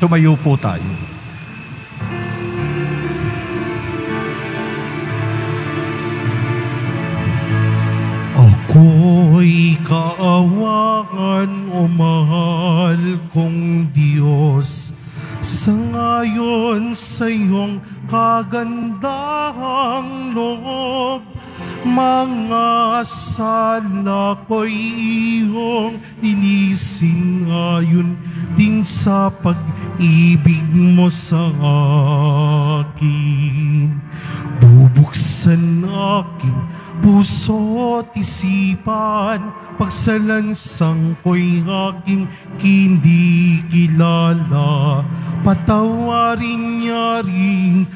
Tumayo po tayo. Ako'y kaawangan, o mahal kong Diyos, sa ngayon sa iyong kagandahang loob. Mga sala ko'y iyong linisin ngayon din sa pag-ibig mo sa akin. Bubuksan aking puso't isipan, pagsalansang ko'y aking hindi kilala. Patawarin niya ring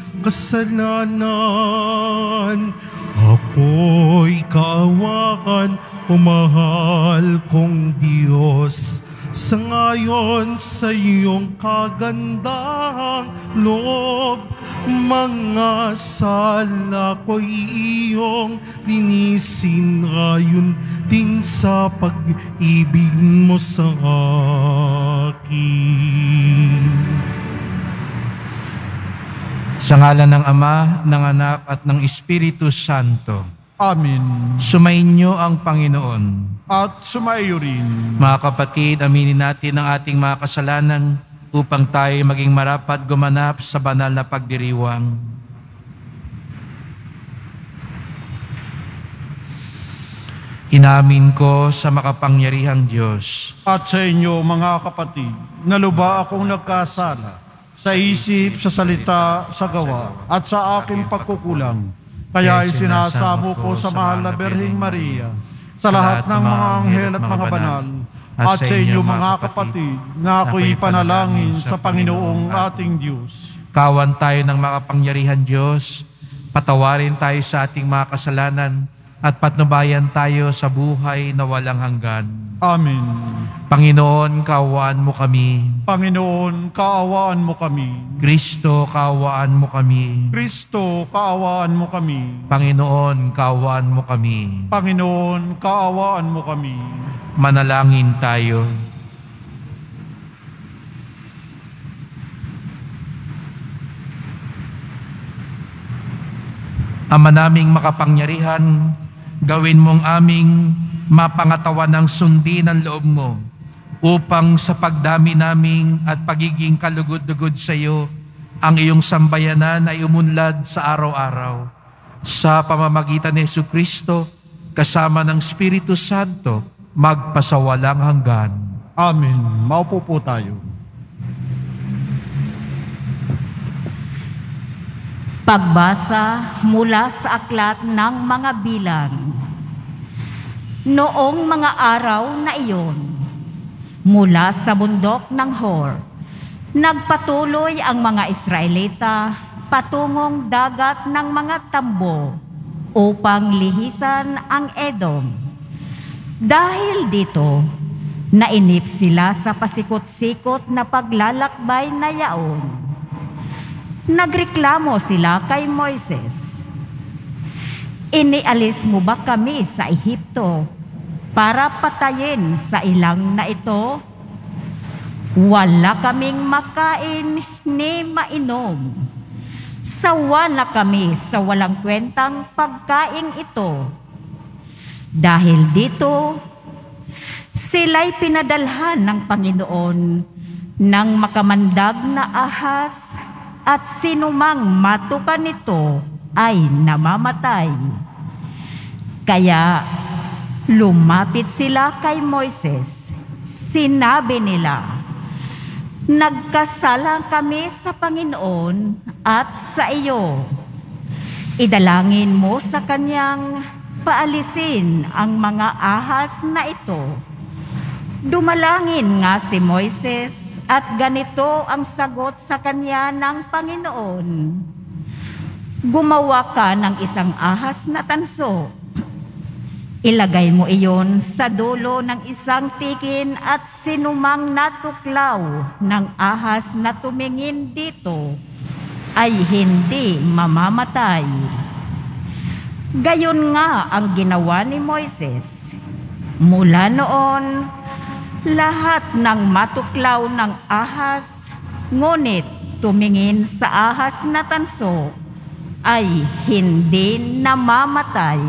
kasalanan. Ako'y kaawakan, o mahal kong Diyos, sa ngayon sa iyong kagandahang loob. Mga sala ko'y iyong linisin ngayon din sa pag-ibig mo sa akin. Sa ngalan ng Ama, ng Anak, at ng Espiritu Santo. Amen. Sumainyo ang Panginoon. At sumaiyo rin. Mga kapatid, aminin natin ang ating mga kasalanan upang tayo maging marapat gumanap sa banal na pagdiriwang. Inamin ko sa makapangyarihang Diyos at sa inyo, mga kapatid, na lubha akong nagkasala sa isip, sa salita, sa gawa, at sa aking pagkukulang. Kaya isinasamo ko sa mahal na Birheng Maria, sa lahat ng mga anghel at mga banal, at sa inyo, mga kapatid, na ako'y panalangin sa Panginoong ating Diyos. Kawan tayo ng makapangyarihan Diyos, patawarin tayo sa ating mga kasalanan, at patnubayan tayo sa buhay na walang hanggan. Amen. Panginoon, kaawaan mo kami. Panginoon, kaawaan mo kami. Kristo, kaawaan mo kami. Kristo, kaawaan mo kami. Panginoon, kaawaan mo kami. Panginoon, kaawaan mo kami. Manalangin tayo. Ama naming makapangyarihan, gawin mong aming mapangatawan ng sundin ang loob mo upang sa pagdami naming at pagiging kalugod-lugod sa iyo, ang iyong sambayanan ay umunlad sa araw-araw. Sa pamamagitan ni Jesucristo, kasama ng Espiritu Santo, magpasawalang hanggan. Amen. Maupo po tayo. Pagbasa mula sa aklat ng mga bilang. Noong mga araw na iyon, mula sa bundok ng Hor, nagpatuloy ang mga Israelita patungong dagat ng mga tambo upang lihisan ang Edom. Dahil dito, nainip sila sa pasikot-sikot na paglalakbay na yaon. Nagreklamo sila kay Moises, "Inialis mo ba kami sa Ehipto para patayin sa ilang na ito? Wala kaming makain ni mainom. Sawa na kami sa walang kwentang pagkaing ito." Dahil dito, sila'y pinadalhan ng Panginoon ng makamandag na ahas, at sinumang matukan nito ay namamatay. Kaya lumapit sila kay Moises. Sinabi nila, "Nagkasala kami sa Panginoon at sa iyo. Idalangin mo sa kanyang paalisin ang mga ahas na ito." Dumalangin nga si Moises at ganito ang sagot sa kanya ng Panginoon, "Gumawa ka ng isang ahas na tanso. Ilagay mo iyon sa dulo ng isang tikin at sinumang natuklaw ng ahas na tumingin dito ay hindi mamamatay." Gayon nga ang ginawa ni Moises. Mula noon, lahat ng matuklaw ng ahas ngunit tumingin sa ahas na tanso ay hindi namamatay.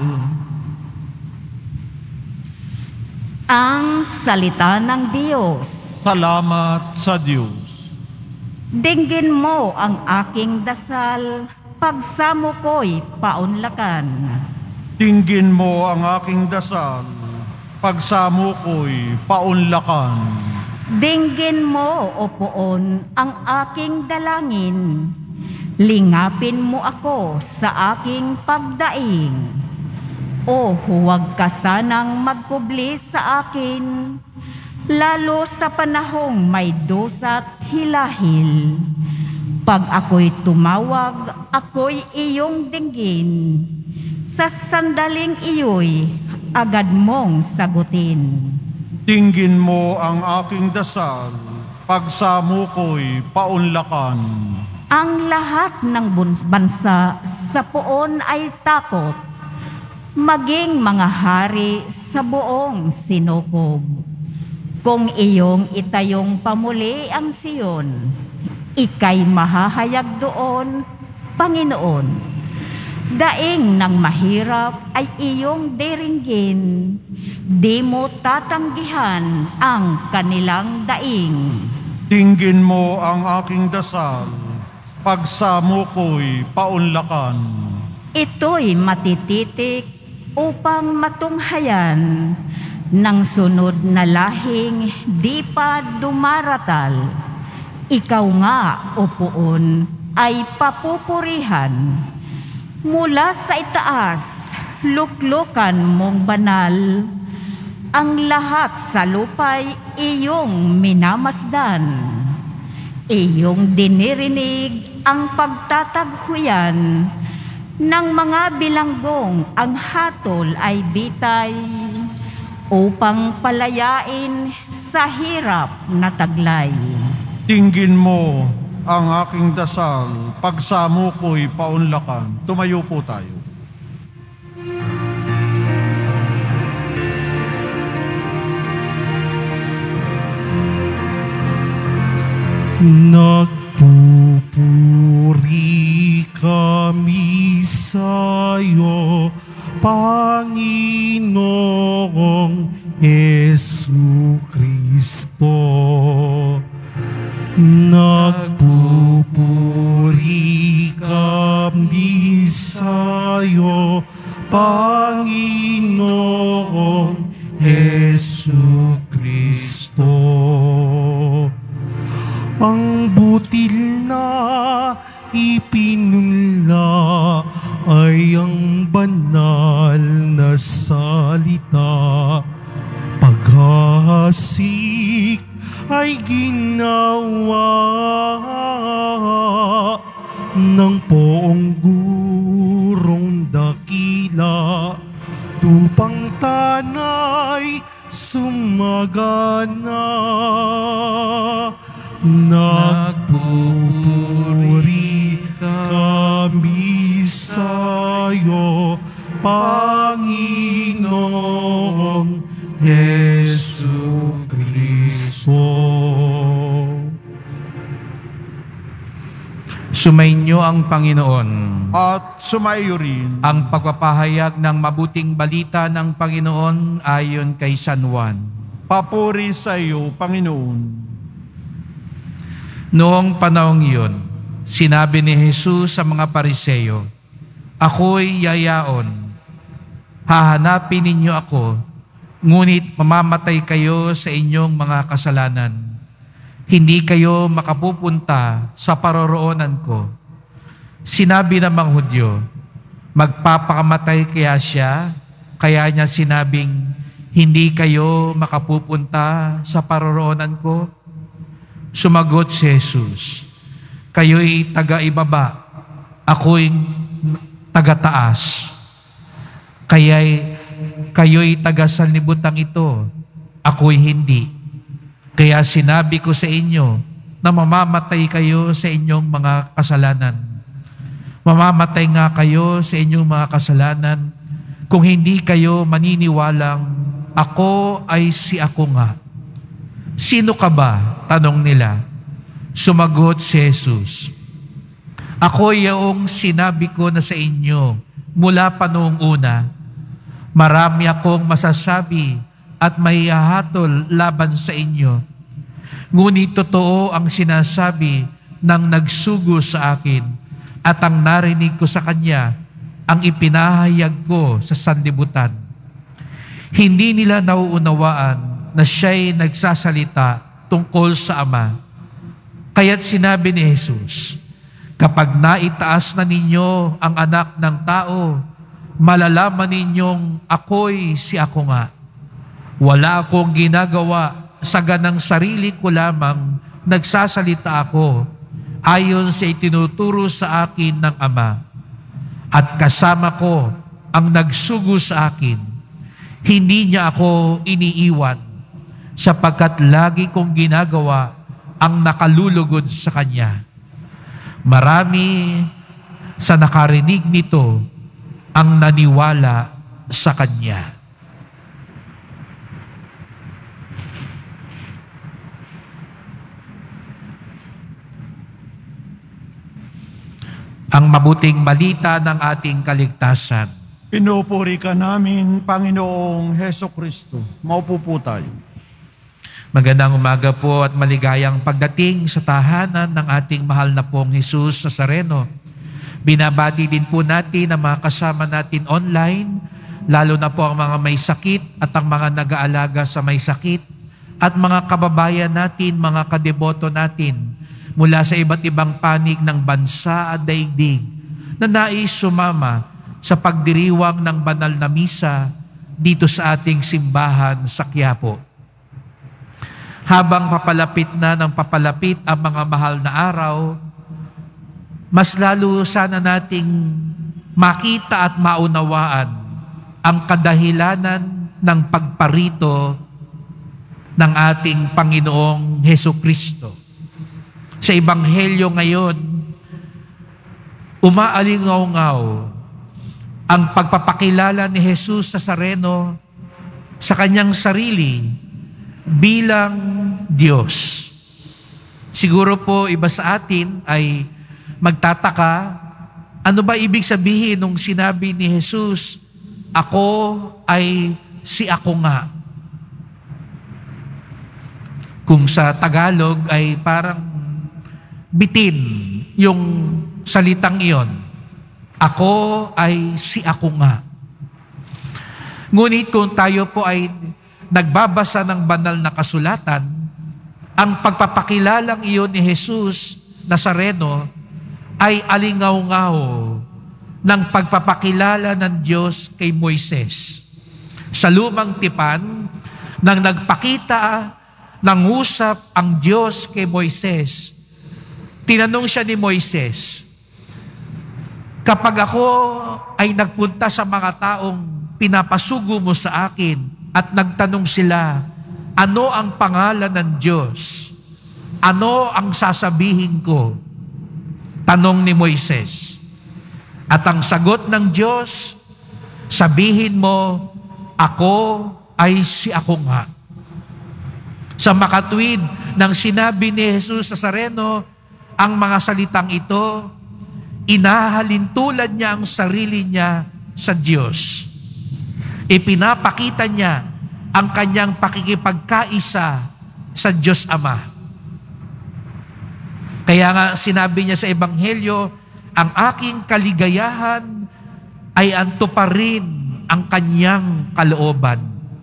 Ang salita ng Diyos. Salamat sa Diyos. Dinggin mo ang aking dasal, pagsamo ko'y paunlakan. Dinggin mo ang aking dasal, pagsamo ko'y paunlakan. Dinggin mo, O Poon, ang aking dalangin. Lingapin mo ako sa aking pagdaing. O huwag ka sanang magkubli sa akin, lalo sa panahong may dusa't hilahil. Pag ako'y tumawag, ako'y iyong dinggin. Sa sandaling iyo'y agad mong sagutin. Dinggin mo ang aking dasal, pagsamo ko'y paunlakan. Ang lahat ng bansa sa Poon ay takot, maging mga hari sa buong sinukob. Kung iyong itayong pamuli ang Siyon, ika'y mahahayag doon, Panginoon. Daing ng mahirap ay iyong diringgin, di mo tatanggihan ang kanilang daing. Dinggin mo ang aking dasal, pagsamo ko'y paunlakan. Ito'y matititik upang matunghayan ng sunod na lahing di pa dumaratal. Ikaw nga, O Poon, ay papupurihan. Mula sa itaas, luklukan mong banal. Ang lahat sa lupa'y iyong minamasdan. Iyong dinirinig ang pagtataghuyan ng mga bilanggong, ang hatol ay bitay upang palayain sa hirap na taglay. Dinggin mo ang aking dasal, pagsamo ko'y paunlakan. Tumayo po tayo. Nagpupuri kami sa'yo, Panginoong Jesucristo. Nagpupuri kami sa'yo, Panginoong Jesucristo. Ang butil na ipinunla ay ang banal na salita. Paghahasik ay ginawa ng poong gurong dakila. Tupang tanay sumagana. Nagpupuri kami sa'yo, Panginoong Jesucristo. Sumainyo ang Panginoon. At sumaiyo rin Ang pagpapahayag ng mabuting balita ng Panginoon ayon kay San Juan. papuri sa iyo, Panginoon. Noong panahong iyon, sinabi ni Jesus sa mga Pariseo, "Ako'y yayaon. Hahanapin ninyo ako, ngunit mamamatay kayo sa inyong mga kasalanan. Hindi kayo makapupunta sa paroroonan ko." Sinabi ng mga Hudyo, magpapakamatay kaya siya, kaya niya sinabing, "Hindi kayo makapupunta sa paroroonan ko?" Sumagot si Jesus, "Kayo'y taga-ibaba, ako'y taga-taas. Kayo'y taga-sanlibutan ito, ako'y hindi. Kaya sinabi ko sa inyo na mamamatay kayo sa inyong mga kasalanan. Mamamatay nga kayo sa inyong mga kasalanan kung hindi kayo maniniwalang ako ay si ako nga." "Sino ka ba?" tanong nila. Sumagot si Jesus, ako yung sinabi ko na sa inyo mula pa noong una. Marami akong masasabi at may hahatol laban sa inyo. Ngunit totoo ang sinasabi ng nagsugo sa akin at ang narinig ko sa kanya ang ipinahayag ko sa sanlibutan. Hindi nila nauunawaan na siya'y nagsasalita tungkol sa Ama. Kaya't sinabi ni Jesus, kapag naitaas na ninyo ang anak ng tao, malalaman ninyong ako'y si ako nga. Wala akong ginagawa sa ganang sarili ko lamang, nagsasalita ako ayon sa itinuturo sa akin ng Ama. At kasama ko ang nagsugo sa akin. Hindi niya ako iniiwan sapagkat lagi kong ginagawa ang nakalulugod sa Kanya. Marami sa nakarinig nito ang naniwala sa Kanya. Ang mabuting balita ng ating kaligtasan. Pinupuri ka namin, Panginoong Heso Kristo. Maupo po tayo. Magandang umaga po at maligayang pagdating sa tahanan ng ating mahal na pong Jesus Nazareno. Binabati din po natin ang mga kasama natin online, lalo na po ang mga may sakit at ang mga nag-aalaga sa may sakit, at mga kababayan natin, mga kadeboto natin, mula sa iba't ibang panig ng bansa at daigdig na nais sumama sa pagdiriwang ng banal na misa dito sa ating simbahan sa Quiapo. Habang papalapit na ng papalapit ang mga mahal na araw, mas lalo sana nating makita at maunawaan ang kadahilanan ng pagparito ng ating Panginoong Hesukristo. Sa Ebanghelyo ngayon, umaalingaw-ngaw ang pagpapakilala ni Jesus Nazareno sa kanyang sarili bilang Diyos. Siguro po iba sa atin ay magtataka, ano ba ibig sabihin nung sinabi ni Jesus, ako ay si ako nga? Kung sa Tagalog ay parang bitin yung salitang iyon. Ako ay si ako nga. Ngunit kung tayo po ay nagbabasa ng banal na kasulatan, ang pagpapakilalang iyon ni Jesus Nazareno ay alingaw-ngaw ng pagpapakilala ng Diyos kay Moises. Sa lumang tipan, nang nagpakita ng usap ang Diyos kay Moises, tinanong siya ni Moises, kapag ako ay nagpunta sa mga taong pinapasugo mo sa akin at nagtanong sila, ano ang pangalan ng Diyos? Ano ang sasabihin ko? Tanong ni Moises. At ang sagot ng Diyos, sabihin mo, ako ay si ako nga. Sa makatwid ng sinabi ni Jesus Nazareno, ang mga salitang ito, inahalintulad niya ang sarili niya sa Diyos. Ipinapakita niya ang kanyang pakikipagkaisa sa Diyos Ama. Kaya nga sinabi niya sa Ebanghelyo, ang aking kaligayahan ay anto pa rin ang kanyang kalooban.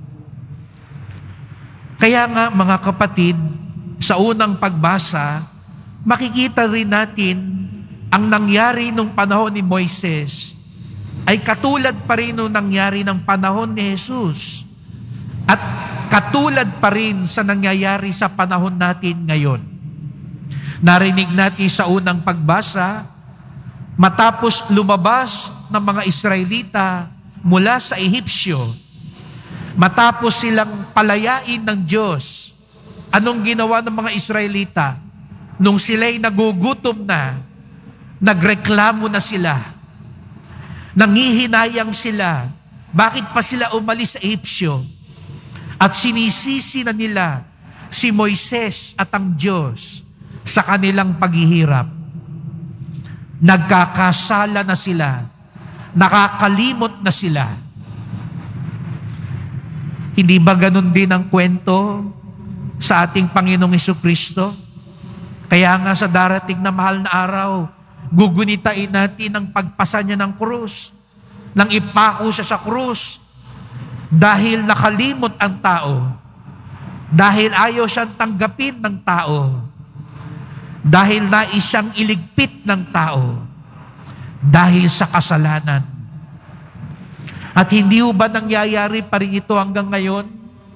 Kaya nga mga kapatid, sa unang pagbasa, makikita rin natin ang nangyari nung panahon ni Moises ay katulad pa rin nung nangyari ng panahon ni Jesus at katulad pa rin sa nangyayari sa panahon natin ngayon. Narinig natin sa unang pagbasa, matapos lumabas ng mga Israelita mula sa Ehipsyo, matapos silang palayain ng Diyos, anong ginawa ng mga Israelita? Nung sila'y nagugutom na, nagreklamo na sila, nangihinayang sila, bakit pa sila umalis sa Ehipsyo? At sinisisi na nila si Moises at ang Diyos sa kanilang paghihirap. Nagkakasala na sila, nakakalimot na sila. Hindi ba ganun din ang kwento sa ating Panginoong Hesukristo? Kaya nga sa darating na mahal na araw, gugunitain natin ang pagpasa niya ng krus, nang ipako siya sa krus, dahil nakalimot ang tao, dahil ayaw siyang tanggapin ng tao, dahil nais siyang iligpit ng tao, dahil sa kasalanan. At hindi ho ba nangyayari pa rin ito hanggang ngayon?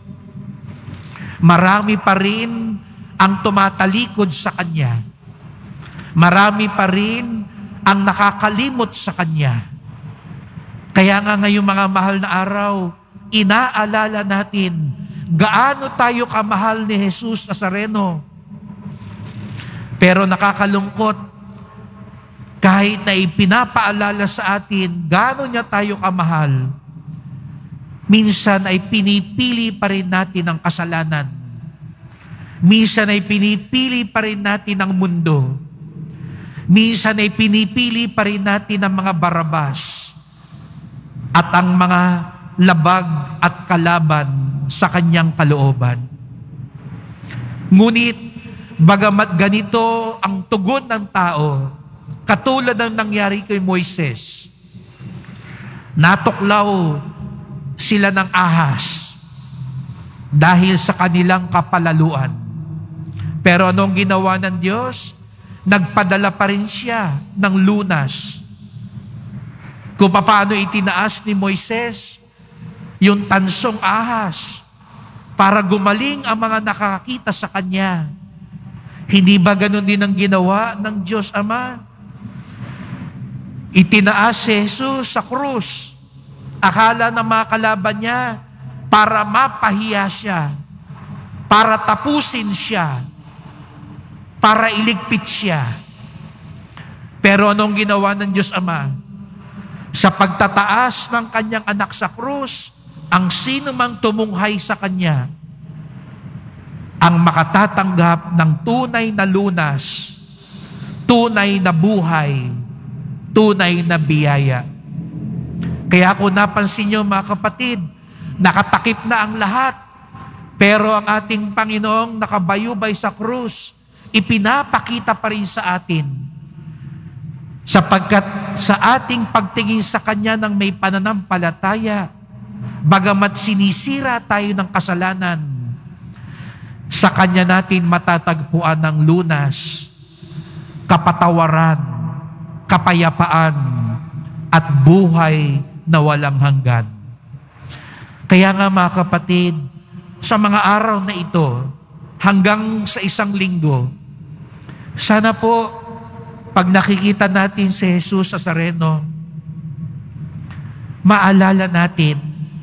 Marami pa rin ang tumatalikod sa Kanya. Marami pa rin ang nakakalimot sa Kanya. Kaya nga ngayong mga mahal na araw, inaalala natin gaano tayo kamahal ni Jesus Nazareno. Pero nakakalungkot, kahit na ipinapaalala sa atin gaano niya tayo kamahal, minsan ay pinipili pa rin natin ang kasalanan. Minsan ay pinipili pa rin natin ang mundo. Minsan ay pinipili pa rin natin ang mga barabas at ang mga labag at kalaban sa kanyang kalooban. Ngunit, bagamat ganito ang tugon ng tao, katulad ng nangyari kay Moises, natuklaw sila ng ahas dahil sa kanilang kapalaluan. Pero anong ginawa ng Diyos? Nagpadala pa rin siya ng lunas. Kung paano itinaas ni Moises yung tansong ahas para gumaling ang mga nakakita sa kanya. Hindi ba ganun din ang ginawa ng Diyos Ama? Itinaas si Jesus sa krus. Akala ng mga kalaban niya para mapahiya siya, para tapusin siya, para iligpit siya. Pero anong ginawa ng Diyos Ama? Sa pagtataas ng kanyang anak sa krus, ang sino mang tumunghay sa kanya ang makatatanggap ng tunay na lunas, tunay na buhay, tunay na biyaya. Kaya kung napansin niyo mga kapatid, nakatakip na ang lahat, pero ang ating Panginoong nakabayubay sa krus, ipinapakita pa rin sa atin, sapagkat sa ating pagtingin sa Kanya ng may pananampalataya, bagamat sinisira tayo ng kasalanan, sa Kanya natin matatagpuan ng lunas, kapatawaran, kapayapaan, at buhay na walang hanggan. Kaya nga mga kapatid, sa mga araw na ito, hanggang sa isang linggo, sana po, pag nakikita natin si Jesus Nazareno, maalala natin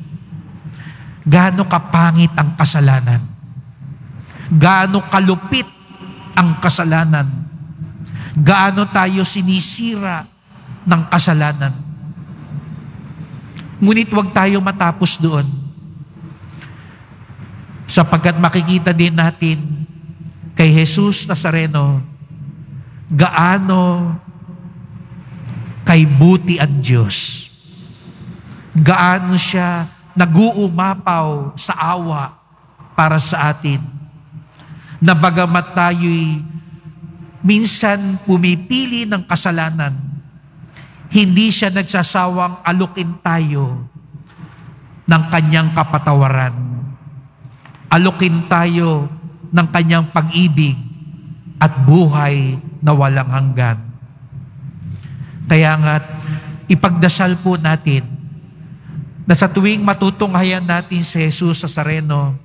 gaano kapangit ang kasalanan, gaano kalupit ang kasalanan, gaano tayo sinisira ng kasalanan. Ngunit huwag tayo matapos doon, sapagkat makikita din natin kay Jesus Nazareno gaano kay buti ang Diyos. Gaano siya nag-uumapaw sa awa para sa atin. Na bagamat tayo'y minsan pumipili ng kasalanan, hindi siya nagsasawang alukin tayo ng kanyang kapatawaran. Alukin tayo ng kanyang pag-ibig at buhay na walang hanggan. Kaya nga, ipagdasal po natin na sa tuwing matutunghayan natin si Jesus Nazareno,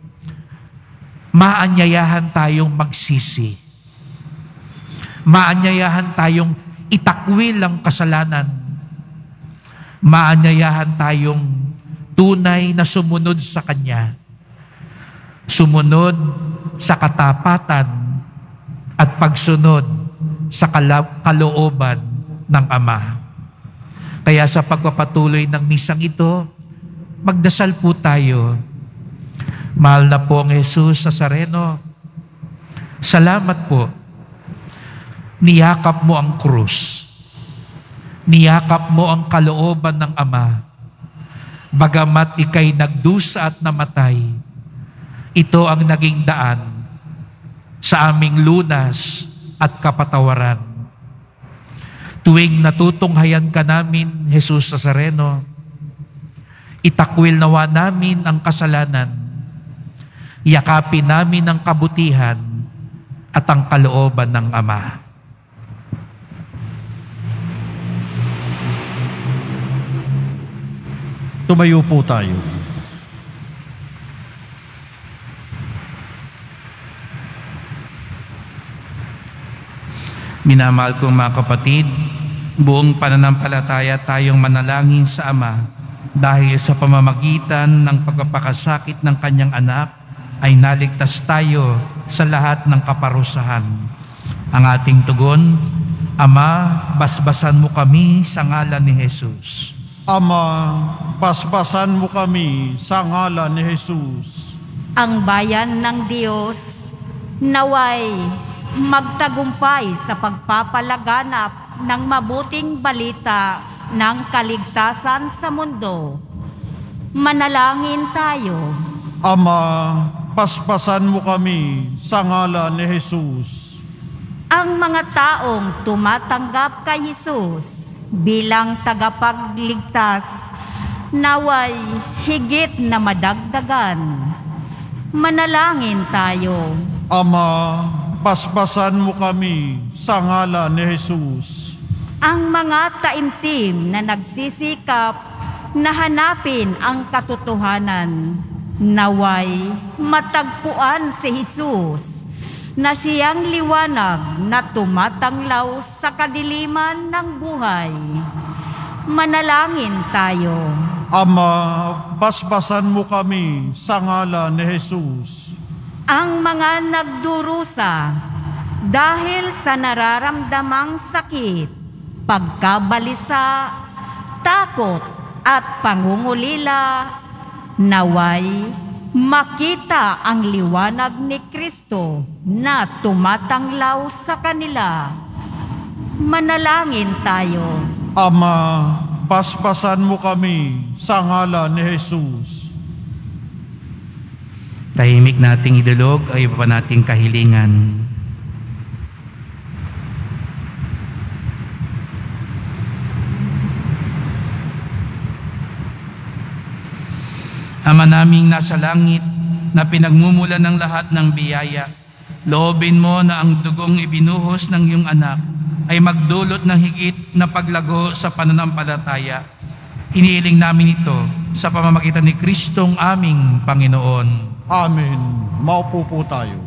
maanyayahan tayong magsisi. Maanyayahan tayong itakwil ang kasalanan. Maanyayahan tayong tunay na sumunod sa Kanya. Sumunod sa katapatan at pagsunod sa kalooban ng Ama. Kaya sa pagpapatuloy ng misang ito, magdasal po tayo. Mahal na pong Jesus Nazareno, salamat po niyakap mo ang krus. Niyakap mo ang kalooban ng Ama. Bagamat ikay nagdusa at namatay, ito ang naging daan sa aming lunas at kapatawaran. Tuwing natutunghayan ka namin, Jesus Nazareno, itakwil nawa namin ang kasalanan, yakapin namin ang kabutihan at ang kalooban ng Ama. Tumayo po tayo. Minamahal kong mga kapatid, buong pananampalataya tayong manalangin sa Ama dahil sa pamamagitan ng pagpapakasakit ng kanyang anak ay naligtas tayo sa lahat ng kaparusahan. Ang ating tugon, Ama, basbasan mo kami sa ngalan ni Jesus. Ama, basbasan mo kami sa ngalan ni Jesus. Ang bayan ng Diyos naway magtagumpay sa pagpapalaganap ng mabuting balita ng kaligtasan sa mundo. Manalangin tayo. Ama, basbasan mo kami sa ngalan ni Jesus. Ang mga taong tumatanggap kay Jesus bilang tagapagligtas, naway higit na madagdagan. Manalangin tayo. Ama, basbasan mo kami sa ngalan ni Jesus. Ang mga taimtim na nagsisikap na hanapin ang katotohanan, naway matagpuan si Jesus na siyang liwanag na tumatanglaw sa kadiliman ng buhay. Manalangin tayo. Ama, basbasan mo kami sa ngalan ni Jesus. Ang mga nagdurusa dahil sa nararamdamang sakit, pagkabalisa, takot at pangungulila, naway makita ang liwanag ni Kristo na tumatanglaw sa kanila. Manalangin tayo. Ama, basbasan mo kami sa ngalan ni Jesus. Tahimik nating idulog ay iba pa nating kahilingan. Ama naming nasa langit, na pinagmumulan ng lahat ng biyaya, loobin mo na ang dugong ibinuhos ng iyong anak ay magdulot ng higit na paglago sa pananampalataya. Hinihiling namin ito sa pamamagitan ni Kristong aming Panginoon. Amen. Maupo po tayo.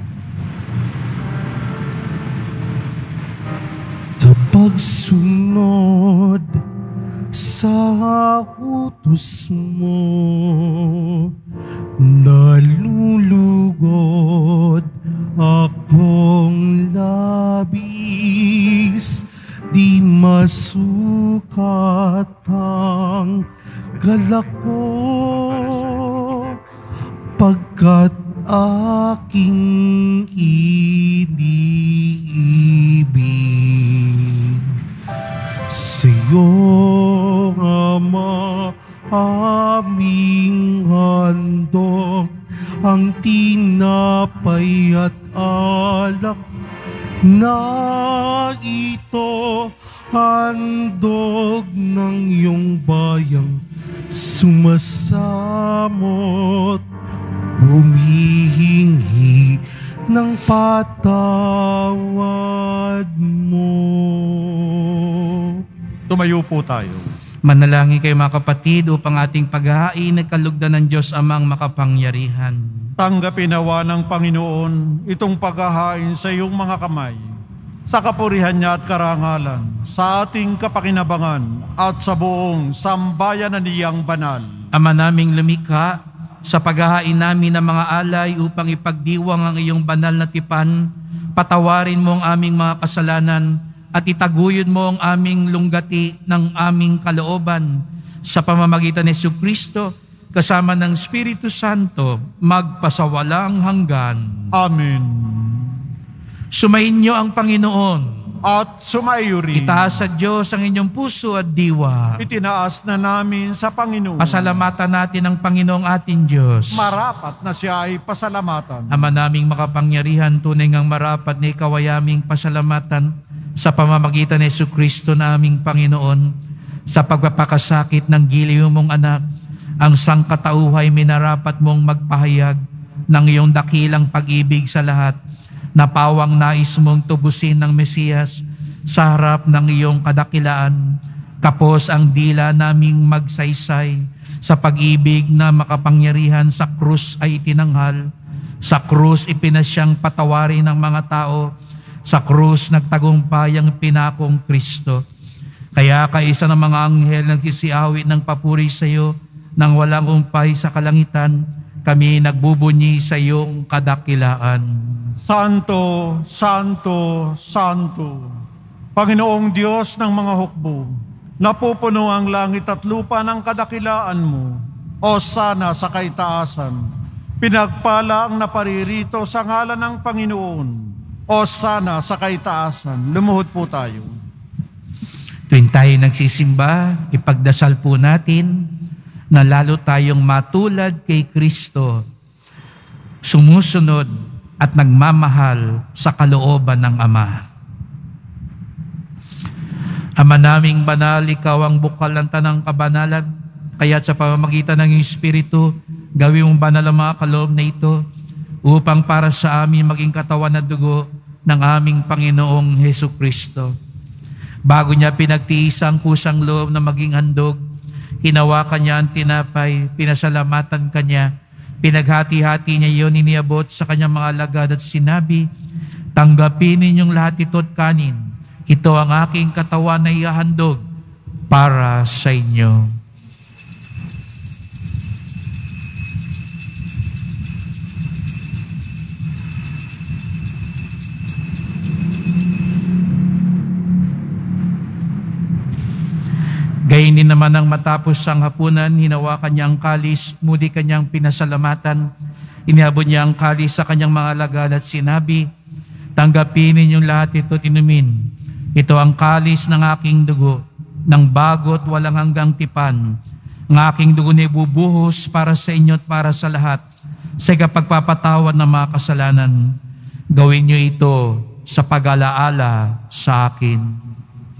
Sa pagsunod sa utos mo, nalulugod akong labis, di masukat ang galak ko, pagkat aking iniibig. Sa'yo, Ama, aming handog ang tinapay at alak na ito, handog ng iyong bayang sumasamot, humihingi ng patawad mo. Tumayo po tayo. Manalangin kayo mga kapatid upang ating paghahain ay kalugdan ng Diyos Amang makapangyarihan. Tanggapin nawa ng Panginoon itong paghahain sa iyong mga kamay, sa kapurihan niya at karangalan, sa ating kapakinabangan at sa buong sambayan na niyang banal. Ama naming lumikha, sa paghahain namin ng mga alay upang ipagdiwang ang iyong banal na tipan, patawarin mo ang aming mga kasalanan at itaguyod mo ang aming lunggati ng aming kalooban sa pamamagitan ni Jesucristo kasama ng Espiritu Santo magpasawalang hanggan. Amen. Sumainyo ang Panginoon. at sumaiyo rin. Itaas sa Diyos ang inyong puso at diwa. Itinaas na namin sa Panginoon. Pasalamatan natin ang Panginoong ating Diyos. Marapat na siya ay pasalamatan. Ama naming makapangyarihan, tunay ngang marapat na ikaw ay aming pasalamatan sa pamamagitan ni Jesucristo na aming Panginoon, sa pagpapakasakit ng giliw mong anak, ang sangkatauhay minarapat mong magpahayag ng iyong dakilang pag-ibig sa lahat, na pawang nais mong tubusin ng Mesiyas sa harap ng iyong kadakilaan. Kapos ang dila naming magsaysay sa pag-ibig na makapangyarihan sa krus ay itinanghal. Sa krus ipinasyang patawarin ng mga tao. Sa krus nagtagumpay ang pinakong Kristo. Kaya kaisa ng mga anghel nagsisiawit ng papuri sa iyo, nang walang umpay sa kalangitan, kami nagbubunyi sa iyong kadakilaan. Santo, Santo, Santo, Panginoong Diyos ng mga hukbo, napupuno ang langit at lupa ng kadakilaan mo. O sana sa kaitaasan, pinagpala ang naparirito sa ngalan ng Panginoon. O sana sa kaitaasan, lumuhod po tayo. Tuwing tayo nagsisimba, ipagdasal po natin na lalo tayong matulad kay Kristo, sumusunod at nagmamahal sa kalooban ng Ama. Ama naming banal, ikaw ang bukal ng tanang kabanalan, kaya't sa pamamagitan ng iyong Espiritu, gawin mong banal ang mga kaloob na ito, upang para sa amin maging katawan at dugo ng aming Panginoong Jesucristo. Bago niya pinagtiis ang kusang loob na maging handog, hinawakan niya ang tinapay, pinasalamatan kanya, pinaghati-hati niya iyon, iniabot sa kanyang mga alagad at sinabi, tanggapin ninyong lahat ito at kanin. Ito ang aking katawan na ihahandog para sa inyo. Gayon din naman ang matapos ang hapunan, hinawakan niya ang kalis, muli kanyang pinasalamatan, iniabot niya ang kalis sa kanyang mga alagad at sinabi, tanggapin ninyong lahat ito at inumin. Ito ang kalis ng aking dugo, ng bago't walang hanggang tipan. Ang aking dugo na ibubuhos para sa inyo at para sa lahat, sa ikapagpapatawad ng mga kasalanan. Gawin niyo ito sa pag-alaala sa akin.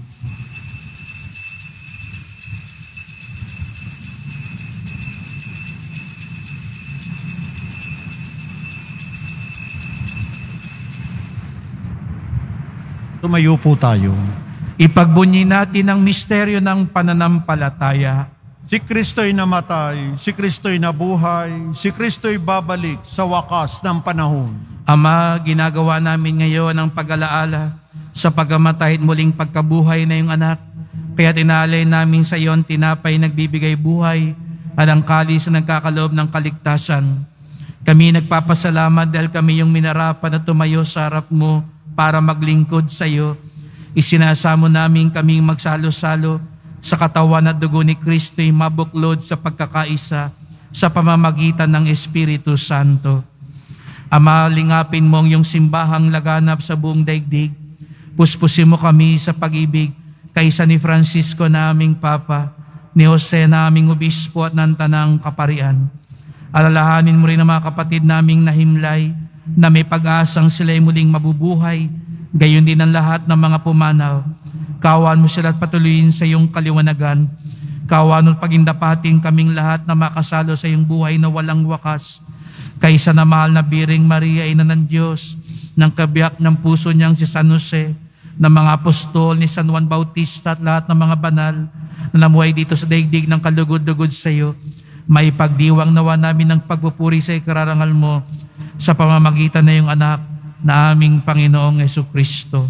Tumayo po tayo. Ipagbunyi natin ang misteryo ng pananampalataya. Si Kristo'y namatay, si Kristo'y nabuhay, si Kristo'y babalik sa wakas ng panahon. Ama, ginagawa namin ngayon ang pag-alaala sa pagkamatay at muling pagkabuhay na iyong anak. Kaya tinalay namin sa iyo ang tinapay nagbibigay buhay at ang kalis na nagkakaloob ng kaligtasan. Kami nagpapasalamat dahil kami yung minarapan na tumayo sa harap mo para maglingkod sa iyo. Isinasamo namin kaming magsalo-salo sa katawan at dugo ni Kristo'y mabuklod sa pagkakaisa sa pamamagitan ng Espiritu Santo. Ama, lingapin mo ang iyong simbahang laganap sa buong daigdig. Puspusin mo kami sa pag-ibig kaysa ni Francisco na aming Papa, ni Jose na aming Obispo at ng Tanang Kaparian. Alalahanin mo rin ang mga kapatid naming nahimlay na may pag-asang sila'y muling mabubuhay, gayon din ang lahat ng mga pumanaw. Kawan mo sila at patuloyin sa iyong kaliwanagan. Kawan mo pagindapating kaming lahat na makasalo sa iyong buhay na walang wakas. Kaysa na mahal na Biring Maria, Ina ng Diyos, ng kabiyak ng puso niyang si San Jose, ng mga apostol ni San Juan Bautista at lahat ng mga banal na namuhay dito sa daigdig ng kalugod-lugod sa iyo, may pagdiwang nawa namin ng pagpupuri sa ikararangal mo sa pamamagitan na iyong anak na aming Panginoong Jesucristo.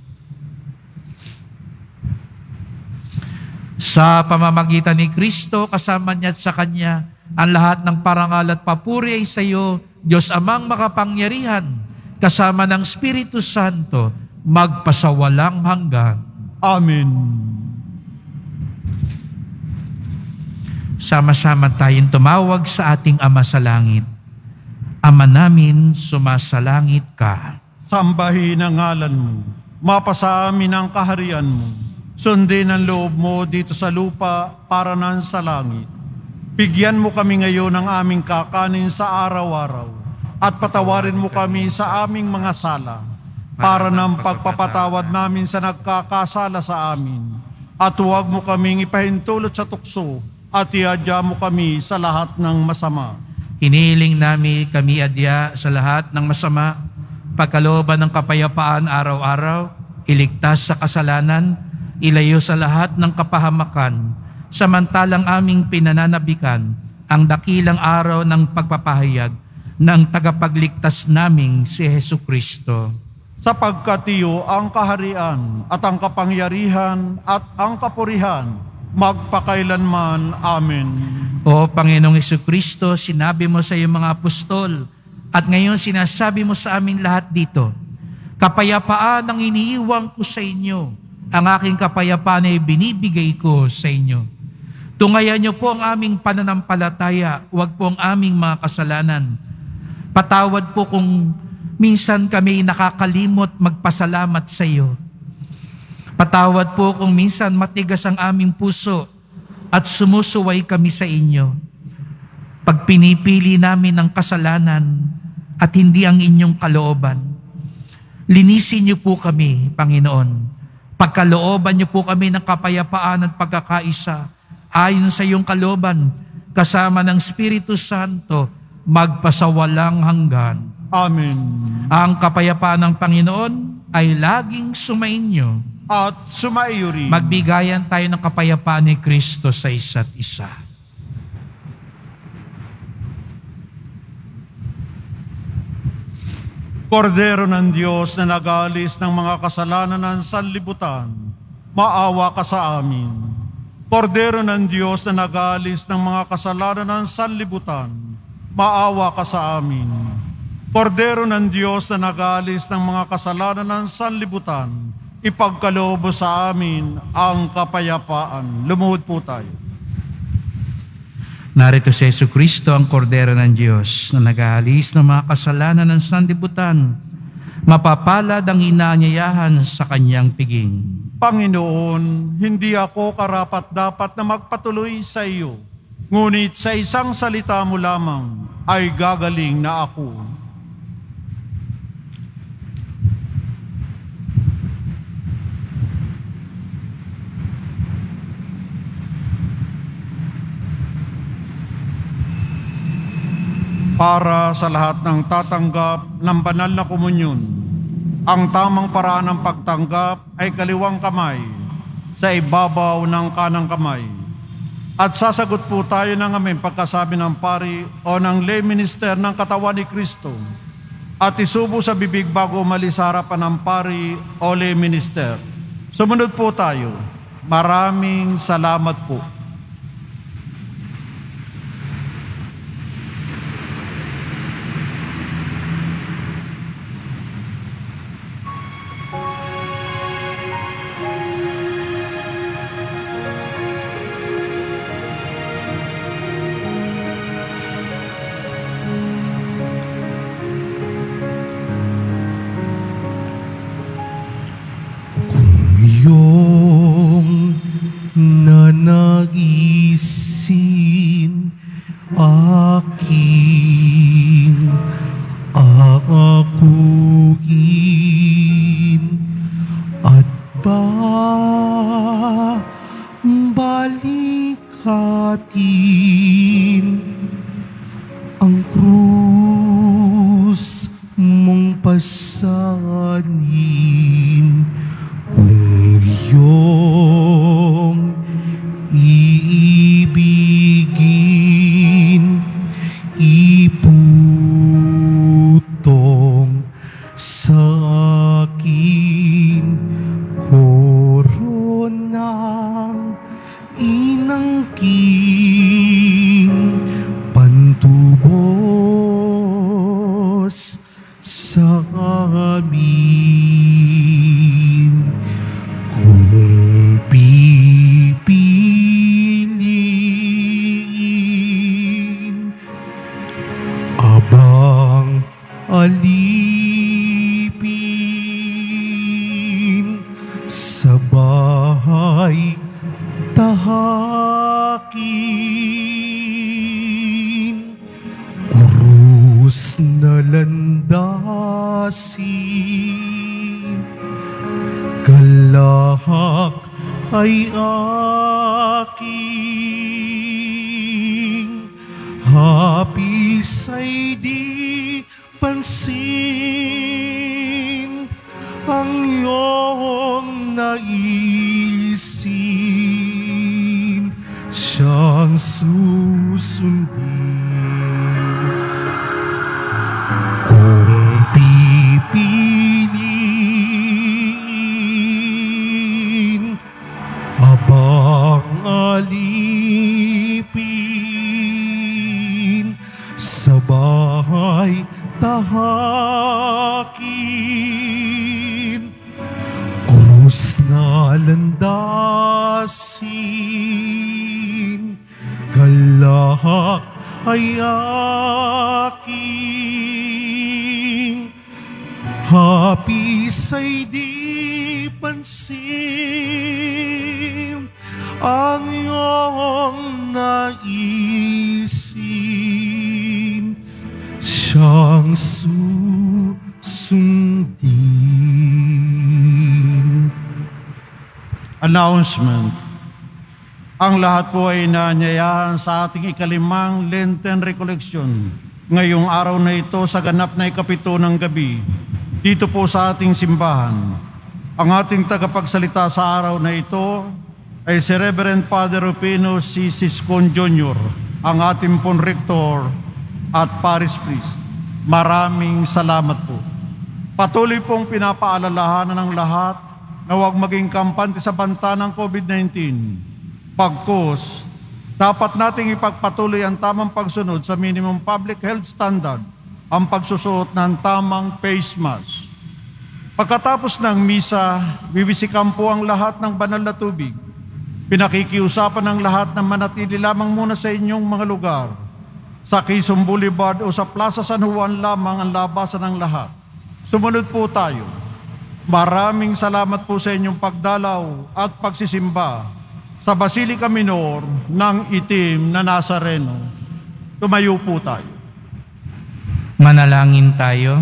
Sa pamamagitan ni Kristo, kasama niya at sa Kanya, ang lahat ng parangal at papuri ay sa iyo, Diyos Amang makapangyarihan, kasama ng Espiritu Santo, magpasawalang hanggan. Amen. Sama-sama tayong tumawag sa ating Ama sa Langit. Ama namin, sumasalangit ka. Sambahin ang ngalan mo. mapasa amin ang kaharian mo. Sundin ang loob mo dito sa lupa para nan sa langit. Bigyan mo kami ngayon ng aming kakanin sa araw-araw at patawarin mo kami sa aming mga sala para ng pagpapatawad namin sa nagkakasala sa amin. At huwag mo kaming ipahintulot sa tukso at iadya mo kami sa lahat ng masama. Hinihiling namin kami adya sa lahat ng masama, pagkalooban ng kapayapaan araw-araw, iligtas sa kasalanan, ilayo sa lahat ng kapahamakan, samantalang aming pinananabikan ang dakilang araw ng pagpapahayag ng tagapagligtas naming si Jesucristo. Sapagkat iyo ang kaharian at ang kapangyarihan at ang kapurihan, magpakailanman. Amen. O Panginoong Jesucristo, sinabi mo sa iyong mga apostol, at ngayon sinasabi mo sa aming lahat dito, kapayapaan ang iniiwan ko sa inyo, ang aking kapayapaan ay binibigay ko sa inyo. Tungayan niyo po ang aming pananampalataya, huwag po ang aming mga kasalanan. Patawad po kung minsan kami nakakalimot magpasalamat sa iyo. Patawad po kung minsan matigas ang aming puso at sumusuway kami sa inyo. Pag pinipili namin ang kasalanan at hindi ang inyong kalooban, linisin niyo po kami, Panginoon. Pagkalooban niyo po kami ng kapayapaan at pagkakaisa ayon sa iyong kalooban, kasama ng Espiritu Santo, magpasawalang hanggan. Amen. Ang kapayapaan ng Panginoon ay laging sumainyo. At sumaiyo rin. Magbigayan tayo ng kapayapaan ni Kristo sa isa't isa. Kordero ng Diyos na nag-aalis ng mga kasalanan ng sanlibutan, maawa ka sa amin. Kordero ng Diyos na nag-aalis ng mga kasalanan ng sanlibutan, maawa ka sa amin. Kordero ng Diyos na nag-aalis ng mga kasalanan ng sanlibutan, ipagkaloob sa amin ang kapayapaan. Lumuhod po tayo. Narito si Jesucristo, ang Kordero ng Diyos na nag-aalis ng mga kasalanan ng sanlibutan. Mapapalad ang inaanyayahan sa kanyang piging. Panginoon, hindi ako karapat-dapat na magpatuloy sa iyo, ngunit sa isang salita mo lamang ay gagaling na ako. Para sa lahat ng tatanggap ng banal na komunyon, ang tamang paraan ng pagtanggap ay kaliwang kamay sa ibabaw ng kanang kamay. At sasagot po tayo ng amen pagkasabi ng pari o ng lay minister ng katawan ni Kristo at isubo sa bibig bago umalis sa harapan ng pari o lay minister. Sumunod po tayo. Maraming salamat po. Iyong nanaisin aking akuin at balikatin ang krus mong pasanin. Kung iyong iibigin, iputong sa akin koronang inangkin. sa bahay tahakin, krus na landasin, kalahak ay aking, hapis ay di pansin, ang iyong naisin, siyang susundin. Kung pipiliin, abang alipin, sa bahay tahakin, krus na landasin, kalahak ay aking, hapis ay di pansin, ang iyong naisin, siyang susundin. Announcement. Ang lahat po ay naanyayahan sa ating ikalimang Lenten Recollection ngayong araw na ito sa ganap na ikapito ng gabi dito po sa ating simbahan. Ang ating tagapagsalita sa araw na ito ay si Reverend Father Rufino C. Siscon Jr., ang ating pong rector at parish priest. Maraming salamat po. Patuloy pong pinapaalalahanan ng lahat na huwag maging kampante sa banta ng COVID-19. Pagkus, dapat nating ipagpatuloy ang tamang pagsunod sa minimum public health standard, ang pagsusuot ng tamang face mask. Pagkatapos ng misa, bibisikan po ang lahat ng banal na tubig. Pinakikiusapan ng lahat na manatili lamang muna sa inyong mga lugar. Sa Quezon Boulevard o sa Plaza San Juan lamang ang labasan ng lahat. Sumunod po tayo. Maraming salamat po sa inyong pagdalaw at pagsisimba sa Basilica Minor ng Itim na Nazareno. Tumayo po tayo. Manalangin tayo.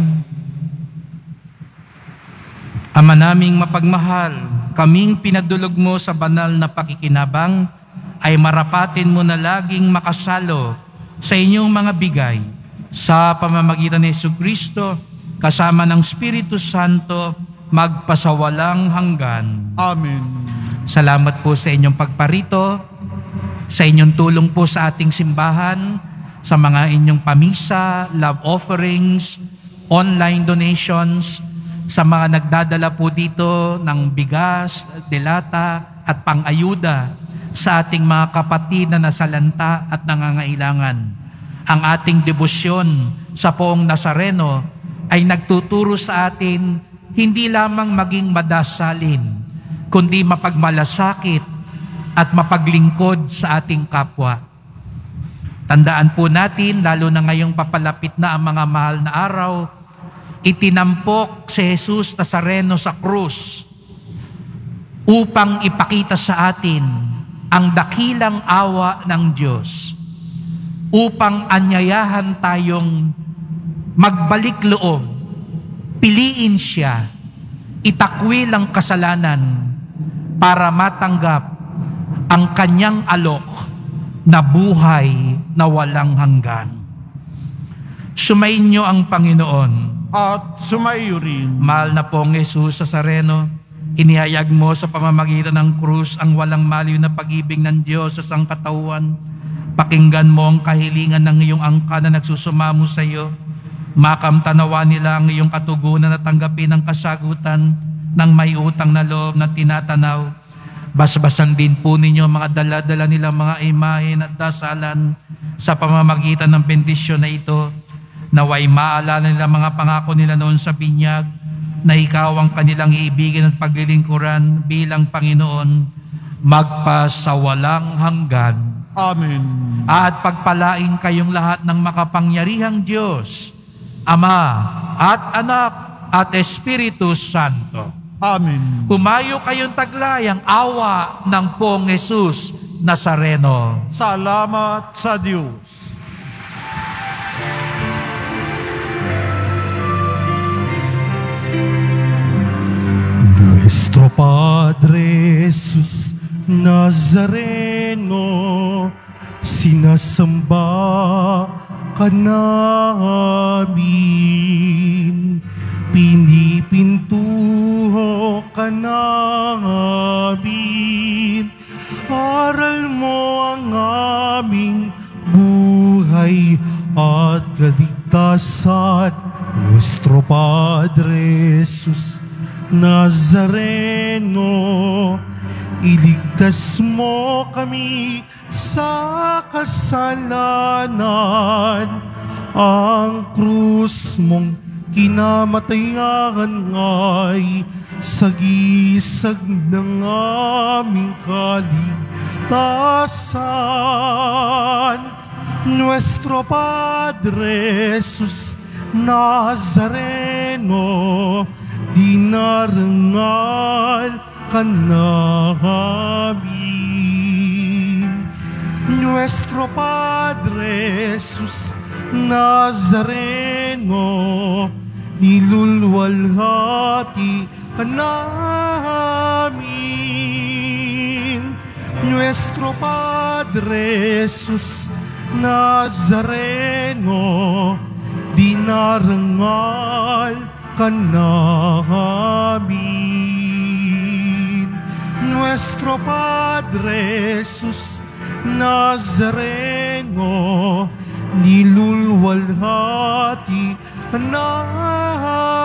Ama naming mapagmahal, kaming pinadulog mo sa banal na pakikinabang, ay marapatin mo na laging makasalo sa inyong mga bigay sa pamamagitan ni Jesucristo kasama ng Espiritu Santo magpasawalang hanggan. Amen. Salamat po sa inyong pagparito, sa inyong tulong po sa ating simbahan, sa mga inyong pamisa, love offerings, online donations, sa mga nagdadala po dito ng bigas, delata at pang-ayuda sa ating mga kapatid na nasalanta at nangangailangan. Ang ating debosyon sa Poong Nazareno ay nagtuturo sa atin hindi lamang maging madasalin, kundi mapagmalasakit at mapaglingkod sa ating kapwa. Tandaan po natin, lalo na ngayong papalapit na ang mga mahal na araw, itinampok si Jesus Nazareno sa krus upang ipakita sa atin ang dakilang awa ng Diyos, upang anyayahan tayong magbalik loob, piliin siya, itakwil ang kasalanan para matanggap ang kanyang alok na buhay na walang hanggan. Sumainyo ang Panginoon. At sumaiyo rin. Mahal na pong Jesus Nazareno, inihayag mo sa pamamagitan ng krus ang walang maliw na pag-ibig ng Diyos sa sangkatauhan. Pakinggan mo ang kahilingan ng iyong angka na nagsusumamo sa iyo. Makamtanawa nila ang iyong katugunan at tanggapin ang kasagutan ng may utang na loob na tinatanaw. Basbasan din po ninyo mga dala-dala nilang mga imahen at dasalan sa pamamagitan ng bendisyon na ito. Naway maalala nila mga pangako nila noon sa binyag na ikaw ang kanilang iibigin at paglilingkuran bilang Panginoon magpasawalang hanggan. Amen. At pagpalain kayong lahat ng makapangyarihang Diyos, Ama at Anak at Espiritu Santo. Amen. Humayo kayong taglayang awa ng Poong Jesus Nazareno. Salamat sa Diyos. Nuestro Padre Jesus Nazareno, sinasamba ka namin, pinipintuho ka namin, aral mo ang aming buhay at kaligtasan. Nuestro Padre Jesus Nazareno, iligtas mo kami sa kasalanan. Ang krus mong kinamatayan ay sagisag ng aming kaligtasan. Nuestro Padre Jesus Nazareno, dinarangal ka namin. Nuestro Padre Jesus Nazareno, nilulwalhati ka namin. Nuestro Padre Jesus Nazareno, dinarangal ka namin. Nuestro Padre Jesus Nazareno, nilulwalhati ka namin.